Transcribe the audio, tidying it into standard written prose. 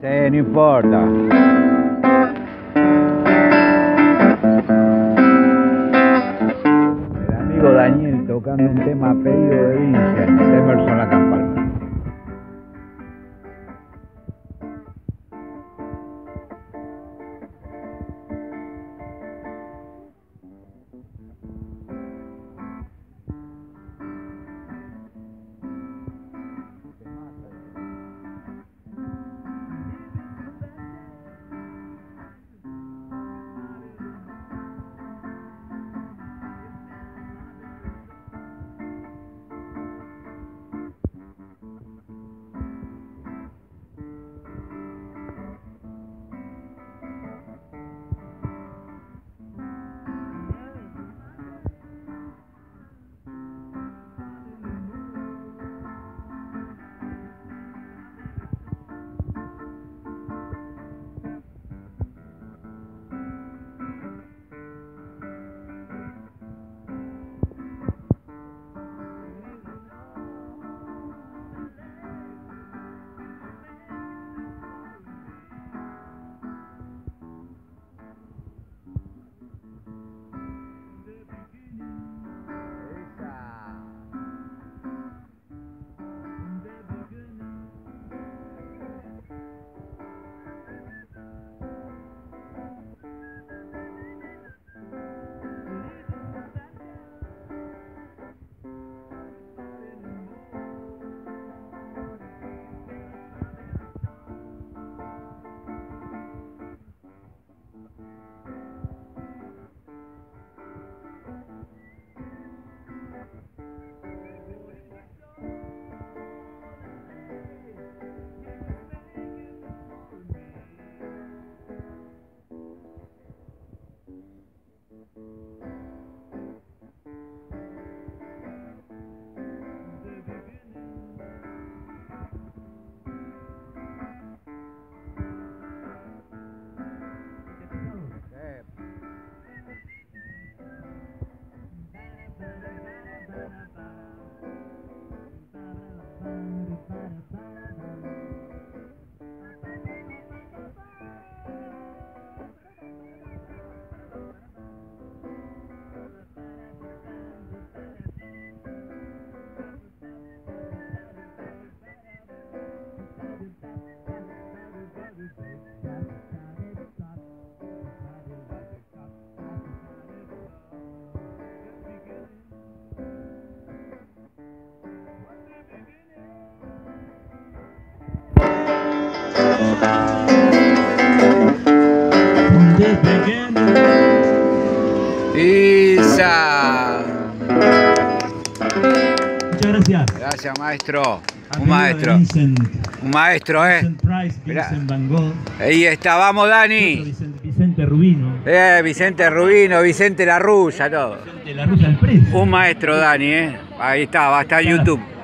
Sí, no importa. El amigo Daniel tocando un tema pedido de Vincent, de Emerson Lake and Palmer. Isa. Muchas gracias. Gracias, maestro. Amigo Un maestro. Un maestro, Vincent Price, Vincent Van Gogh. Ahí está, vamos, Dani. Vicente Rubino. Vicente Rubino, Vicente La Russa, todo. Vicente La Russa, el precio. Un maestro, Dani, Ahí está, va a estar en YouTube.